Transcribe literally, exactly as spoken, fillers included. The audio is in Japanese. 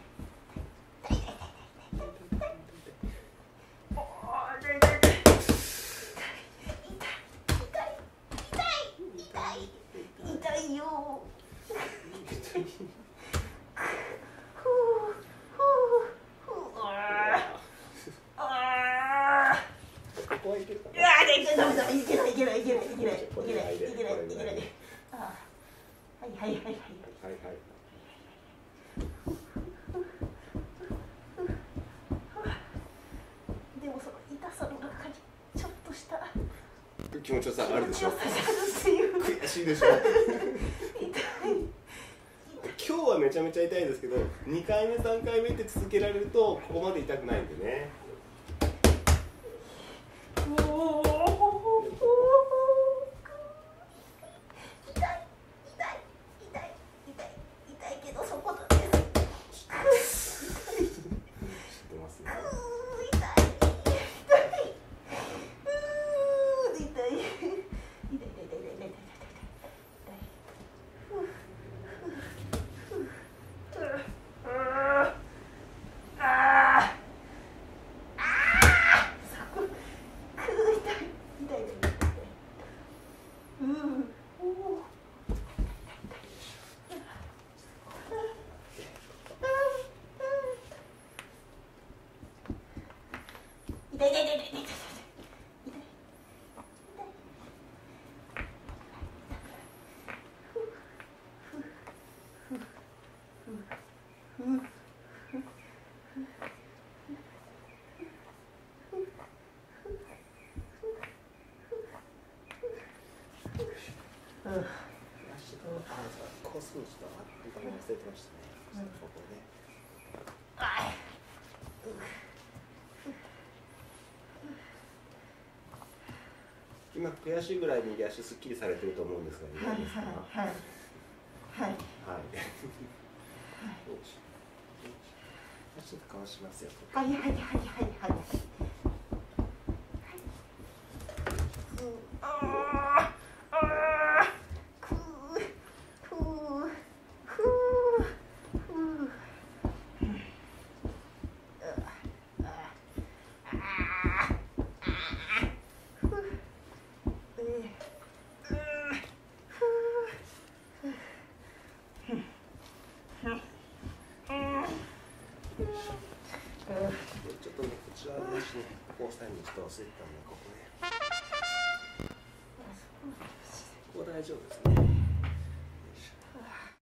気持ちよさがあるでしょ。悔しいでしょ。今日はめちゃめちゃ痛いですけど、にかいめさんかいめって続けられるとここまで痛くないんでね。こうするのちょっと頭忘れてましたね。ここね。今悔しいぐらい右足すっきりされてると思うんですが、いかがですか。はいはいはいはい。ちょっとかわしますよ。はいはいはいはいはい。ちょっとね、こちらの足ね、ここを押さえるのちょっと忘れてたんで、ここね。ここ大丈夫ですね。